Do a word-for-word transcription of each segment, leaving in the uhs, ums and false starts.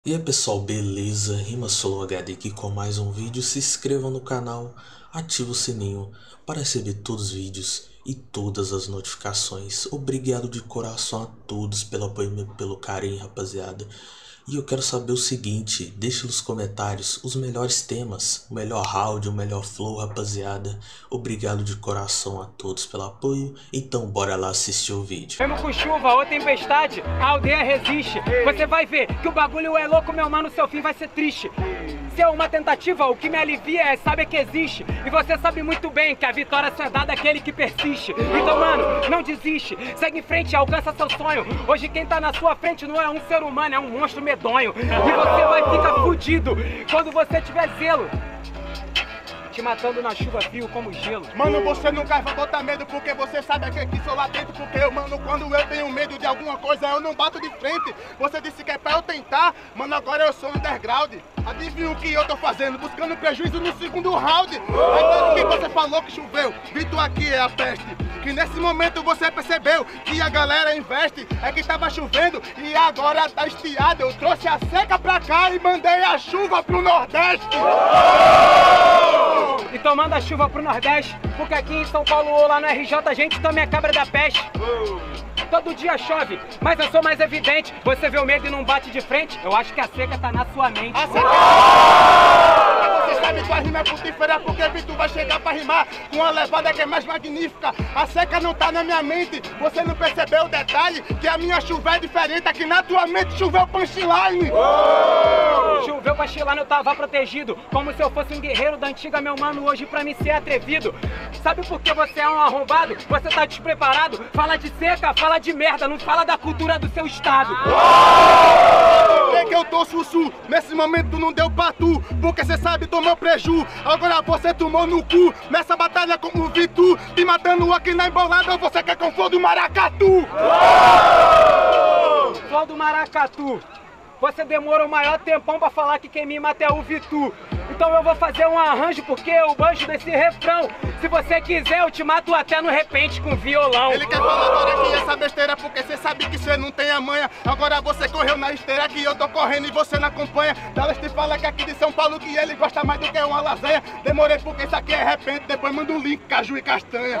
E aí pessoal, beleza? RimaSoloHD aqui com mais um vídeo. Se inscreva no canal, ative o sininho para receber todos os vídeos e todas as notificações. Obrigado de coração a todos pelo apoio e pelo carinho, rapaziada. E eu quero saber o seguinte, deixa nos comentários os melhores temas, o melhor round, o melhor flow, rapaziada. Obrigado de coração a todos pelo apoio, então bora lá assistir o vídeo. Mesmo com chuva ou tempestade, a aldeia resiste. Você vai ver que o bagulho é louco, meu mano, seu fim vai ser triste. Se é uma tentativa, o que me alivia é saber que existe. E você sabe muito bem que a vitória só é dada àquele que persiste. Então, mano, não desiste, segue em frente, alcança seu sonho. Hoje quem tá na sua frente não é um ser humano, é um monstro medonho. E você vai ficar fudido quando você tiver zelo, te matando na chuva frio como gelo. Mano, você nunca vai botar medo porque você sabe que aqui sou lá dentro. Porque eu, mano, quando eu tenho medo de alguma coisa, eu não bato de frente. Você disse que é pra eu tentar, mano, agora eu sou underground. Adivinha o que eu tô fazendo? Buscando prejuízo no segundo round. Agora que você falou que choveu, Vitor aqui é a peste. Que nesse momento você percebeu que a galera investe. É que tava chovendo e agora tá estiado. Eu trouxe a seca pra cá e mandei a chuva pro Nordeste. Então manda a chuva pro Nordeste, porque aqui em São Paulo ou lá no R J a gente também é cabra da peste. Todo dia chove, mas eu sou mais evidente. Você vê o medo e não bate de frente, eu acho que a seca tá na sua mente. A seca... Você sabe que a rima é frutífera porque Vitor vai chegar pra rimar com uma levada que é mais magnífica. A seca não tá na minha mente, você não percebeu o detalhe que a minha chuva é diferente, aqui na tua mente choveu punchline. Choveu pra chilar, eu tava protegido, como se eu fosse um guerreiro da antiga, meu mano, hoje pra mim ser atrevido. Sabe por que você é um arrombado? Você tá despreparado? Fala de seca, fala de merda, não fala da cultura do seu estado. É que eu tô sussu, nesse momento não deu pra tu, porque cê sabe tomou preju, agora você tomou no cu, nessa batalha com o Vitor, te matando aqui na embolada, você quer com flor do maracatu. Flor do maracatu. Você demora o maior tempão pra falar que quem me mata é o Vitor. Então eu vou fazer um arranjo porque eu banjo desse refrão. Se você quiser eu te mato até no repente com violão. Ele quer falar agora que essa besteira porque você sabe que você não tem a manha. Agora você correu na esteira que eu tô correndo e você não acompanha. Dallas te fala que aqui de São Paulo que ele gosta mais do que uma lasanha. Demorei porque isso aqui é repente, depois manda um link, caju e castanha.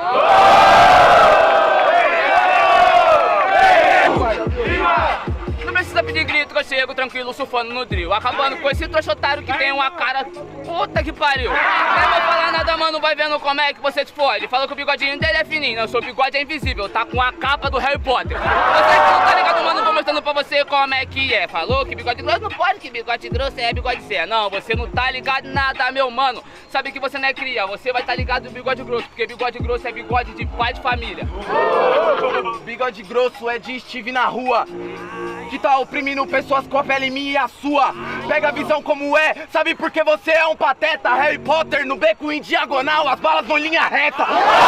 Não precisa pedir grito que eu chego tranquilo surfando no drill. Acabando com esse trouxa otário que tem uma cara... Puta que pariu. Nem vou falar nada, mano, vai vendo como é que você te fode. Falou que o bigodinho dele é fininho, não, seu bigode é invisível. Tá com a capa do Harry Potter. Você que não tá ligado, mano, vou mostrando pra você como é que é. Falou que bigode grosso não pode, que bigode grosso é bigode zé. Não, você não tá ligado nada, meu mano. Sabe que você não é cria, você vai tá ligado no bigode grosso. Porque bigode grosso é bigode de pai de família. Bigode grosso é de Steve na rua, que tá oprimindo pessoas com a pele minha e a sua. Pega a visão como é, sabe por que você é um pateta? Harry Potter no beco em diagonal, as balas vão em linha reta.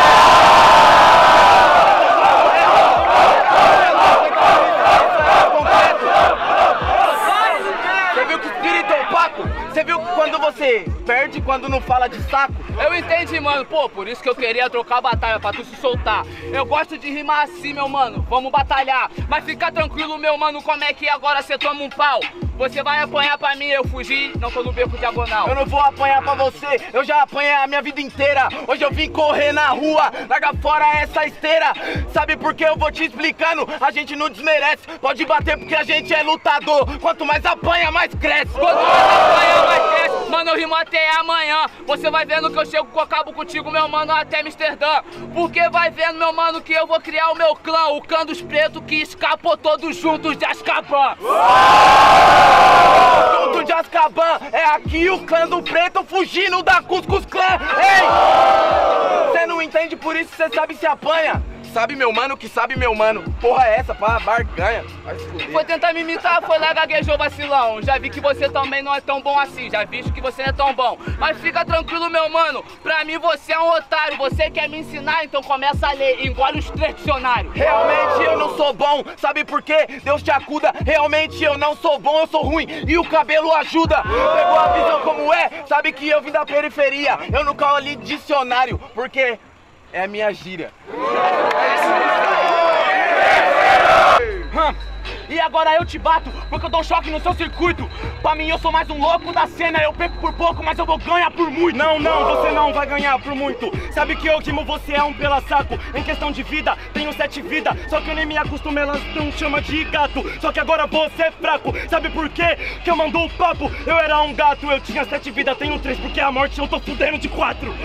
Você viu que o espírito é opaco? Você viu quando você perde, quando não fala de saco? Eu entendi, mano. Pô, por isso que eu queria trocar a batalha, pra tu se soltar. Eu gosto de rimar assim, meu mano. Vamos batalhar. Mas fica tranquilo, meu mano, como é que agora cê toma um pau? Você vai apanhar pra mim, eu fugi, não tô no beco diagonal. Eu não vou apanhar pra você, eu já apanhei a minha vida inteira. Hoje eu vim correr na rua, larga fora essa esteira. Sabe por que eu vou te explicando? A gente não desmerece, pode bater porque a gente é lutador. Quanto mais apanha, mais cresce. Quanto mais apanha, mais cresce. Mano, eu rimo até amanhã. Você vai vendo que eu chego com acabo contigo, meu mano, até Amsterdã. Porque vai vendo, meu mano, que eu vou criar o meu clã, o clã dos pretos que escapou todos juntos de Azkaban. Junto de Azkaban, é aqui o clã do preto fugindo da Cuscuz Clã. Ei! Cê não entende, por isso cê sabe se apanha. Sabe meu mano que sabe meu mano. Porra é essa, pá, barganha. Vai se fuder. Foi tentar me imitar, foi lá, gaguejou, vacilão. Já vi que você também não é tão bom assim, já vi que você não é tão bom. Mas fica tranquilo, meu mano, pra mim você é um otário. Você quer me ensinar, então começa a ler, engole os três dicionários. Realmente eu não sou bom, sabe por quê? Deus te acuda, realmente eu não sou bom, eu sou ruim e o cabelo ajuda. Pegou a visão como é, sabe que eu vim da periferia. Eu nunca li dicionário, porque é a minha gíria. Hum. e agora eu te bato, porque eu dou um choque no seu circuito. Pra mim eu sou mais um louco da cena, eu perco por pouco, mas eu vou ganhar por muito. Não, não, você não vai ganhar por muito. Sabe que eu rimo, você é um pela saco. Em questão de vida, tenho sete vidas, só que eu nem me acostumo, elas não chama de gato. Só que agora você é fraco, sabe por quê? Que eu mando o papo, eu era um gato, eu tinha sete vidas, tenho três, porque a morte eu tô fudendo de quatro.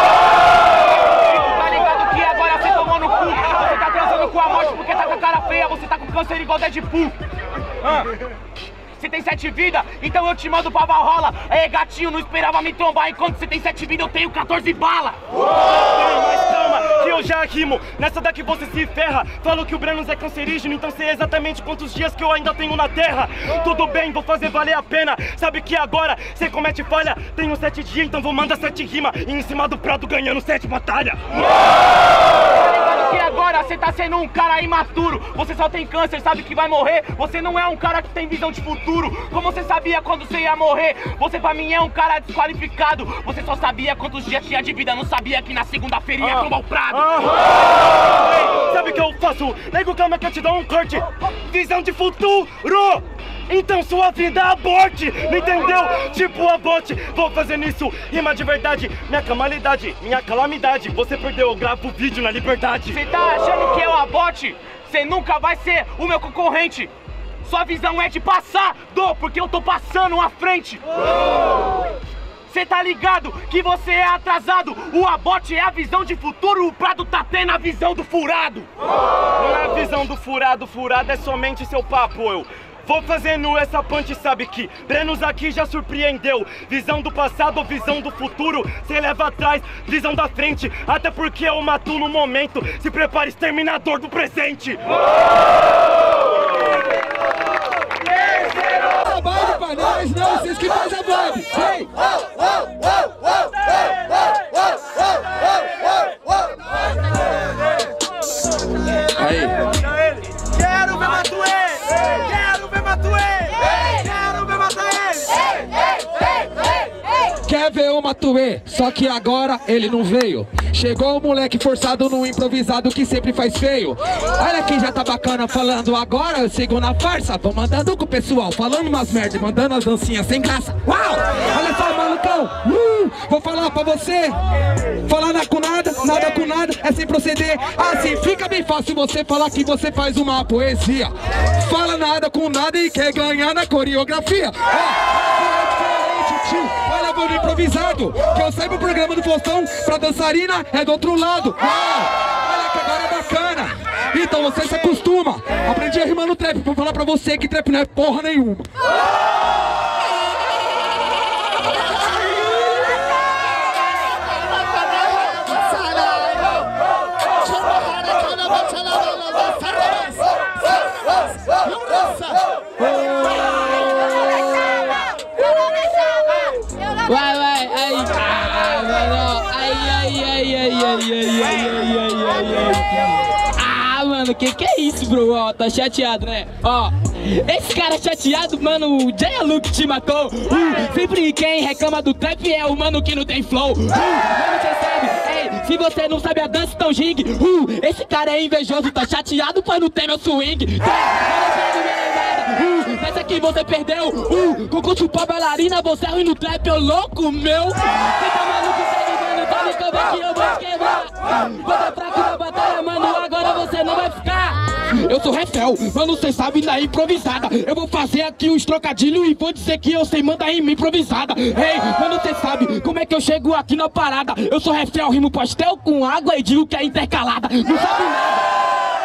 Tá ligado que agora você tomou no cu? Você tá transando com a morte porque tá com a cara feia, você tá com câncer igual Deadpool. Ah. Você tem sete vidas, então eu te mando pra Valhalla. É, gatinho, não esperava me trombar. Enquanto você tem sete vidas, eu tenho quatorze balas. Mas calma, que eu já rimo. Nessa daqui você se ferra. Falo que o Brenos é cancerígeno, então sei exatamente quantos dias que eu ainda tenho na terra. Tudo bem, vou fazer valer a pena. Sabe que agora você comete falha. Tenho sete dias, então vou mandar sete rimas. E em cima do prato ganhando sete batalhas. Que agora você tá sendo um cara imaturo. Você só tem câncer, sabe que vai morrer. Você não é um cara que tem visão de futuro. Como você sabia quando você ia morrer? Você pra mim é um cara desqualificado. Você só sabia quantos dias tinha de vida, não sabia que na segunda-feira ia tomar o prado. Ah. Ei, sabe o que eu faço? Nego, calma que eu te dou um corte. Visão de futuro. Então sua vida aborte, não entendeu? Tipo aborte, vou fazendo isso, rima de verdade. Minha calamidade, minha calamidade. Você perdeu, eu gravo o vídeo na liberdade. Você tá achando que eu aborte? Você nunca vai ser o meu concorrente. Sua visão é de passado, porque eu tô passando à frente. Cê tá ligado que você é atrasado. O aborte é a visão de futuro, o Prado tá tendo a visão do furado. Não é a visão do furado, furado é somente seu papo, eu vou fazendo essa punch, sabe que Brenos aqui já surpreendeu. Visão do passado ou visão do futuro, cê leva atrás, visão da frente. Até porque eu mato no momento, se prepare, exterminador do presente. A vibe pra nós, não, vocês que fazem a vibe. Hey. Aí. Quero ver Matuê! Quero ver Matuê! Quero ver matar ele! Quer ver o Matuê? Só que agora ele não veio. Chegou o moleque forçado no improvisado que sempre faz feio. Olha quem já tá bacana falando agora, eu sigo na farsa. Vou mandando com o pessoal, falando umas merda e mandando as dancinhas sem graça. Uau! Olha só, malucão, uh, vou falar pra você. Falar nada com nada, nada com nada, é sem proceder. Assim fica bem fácil você falar que você faz uma poesia. Fala nada com nada e quer ganhar na coreografia. Olha, vou no improvisado, que eu saiba o programa do Faustão, pra dançarina é do outro lado. Uau, olha que agora é bacana. Então você se acostuma. Aprendi a rimar no trap, vou falar pra você que trap não é porra nenhuma. Vai, vai, aí, ah, mano, ai, ai, ai, ai, ai, ai, ai, ai, ai, ai, ah, mano, que que é isso, bro? Ó, tá chateado, né? Ó, esse cara chateado, mano, o Jay Luke te matou. Uh, sempre quem reclama do trap é o mano que não tem flow. Uh, mano, você sabe, ei, se você não sabe a dança, então gingue. Uh, esse cara é invejoso, tá chateado, pois não tem meu swing. Uh, nessa aqui você perdeu, uh, concurso pra bailarina, você é ruim no trap, ô louco meu. Você tá maluco, segue, mano, tá me cambando que eu vou te quebrar. Você é fraco na batalha, mano, agora você não vai ficar. Eu sou Refel, mano, cê sabe na improvisada. Eu vou fazer aqui uns trocadilhos e vou dizer que eu sei mandar rima improvisada. Ei, hey, mano, cê sabe como é que eu chego aqui na parada. Eu sou Refel, rimo pastel com água e digo que é intercalada. Não sabe nada.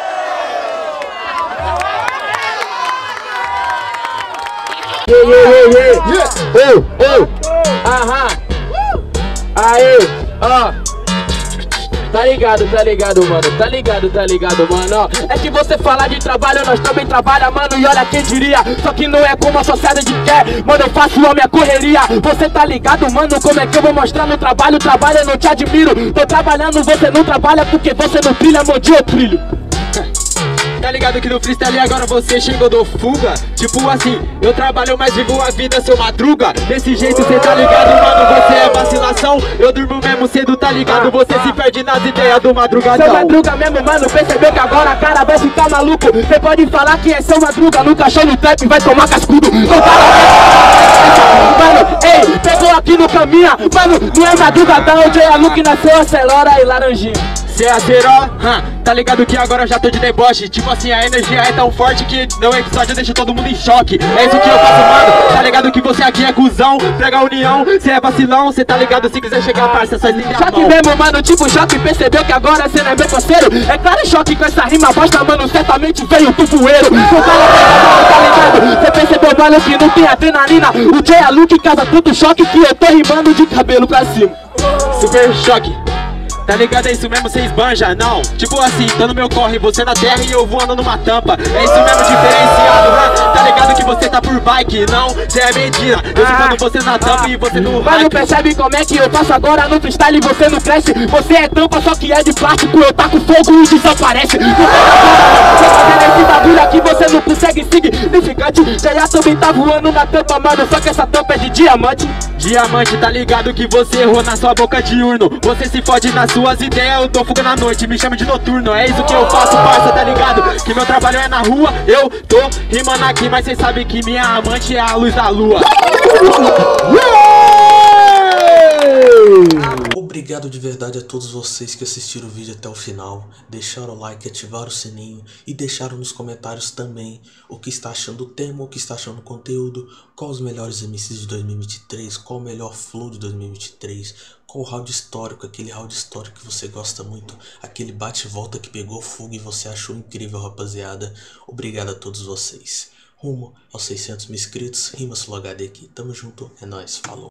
Yeah, yeah, yeah, yeah. Oh, oh. Aham. Aê, ó. Tá ligado, tá ligado, mano. Tá ligado, tá ligado, mano. Ó, é que você fala de trabalho, nós também trabalha, mano. E olha quem diria. Só que não é como a sociedade quer. Mano, eu faço a minha correria. Você tá ligado, mano? Como é que eu vou mostrar meu trabalho? Trabalho, eu não te admiro. Tô trabalhando, você não trabalha porque você não trilha, amor de eu trilho. Tá ligado que no freestyle agora você chegou do fuga? Tipo assim, eu trabalho, mas vivo a vida, seu madruga. Desse jeito cê tá ligado, mano, você é vacilação. Eu durmo mesmo cedo, tá ligado, você se perde nas ideias do madrugadão. Seu madruga mesmo, mano, percebeu que agora a cara vai ficar maluco. Cê pode falar que é seu madruga, nunca achou no trap, vai tomar cascudo. Mano, ei, pegou aqui no caminho. Mano, não é madrugadão, o J. Luke nasceu, acelera e laranjinha. Cê é zeró, hum, tá ligado que agora eu já tô de deboche. Tipo assim, a energia é tão forte que no episódio deixa todo mundo em choque. É isso que eu faço, mano, tá ligado que você aqui é cuzão. Prega a união, cê é vacilão. Cê tá ligado, se quiser chegar, parça, só estender a mão. Choque mesmo, mano, tipo choque, percebeu que agora cê não é meu parceiro. É claro, choque com essa rima bosta, mano, certamente veio do poeiro. Tá ligado, cê percebeu, mano, que não tem adrenalina. O J. Luke causa tanto choque que eu tô rimando de cabelo pra cima. Super choque. Tá ligado, é isso mesmo, cê esbanja, não. Tipo assim, tô no meu corre, você na terra e eu voando numa tampa. É isso mesmo, diferenciado, né? Tá ligado que você tá por bike, não, cê é mentira. Eu ah, ficando você na tampa ah, e você no Mano, percebe como é que eu faço agora no freestyle e você não cresce. Você é tampa, só que é de plástico, eu taco fogo e desaparece. Você fazendo esse bagulho aqui, você não consegue significante. Já também tá voando na tampa, mano, só que essa tampa é de diamante. Diamante, tá ligado que você errou na sua boca diurno. Você se fode nas suas ideias, eu tô fuga na noite, me chama de noturno. É isso que eu faço, parça, tá ligado? Que meu trabalho é na rua, eu tô rimando aqui, mas cês sabem que minha amante é a luz da lua. Obrigado de verdade a todos vocês que assistiram o vídeo até o final, deixaram o like, ativaram o sininho e deixaram nos comentários também o que está achando do tema, o que está achando do conteúdo, qual os melhores M Cs de dois mil e vinte e três, qual o melhor flow de dois mil e vinte e três, qual o round histórico, aquele round histórico que você gosta muito, aquele bate e volta que pegou fogo e você achou incrível, rapaziada. Obrigado a todos vocês. Rumo aos seiscentos mil inscritos, Rima Sul H D aqui, tamo junto, é nóis, falou.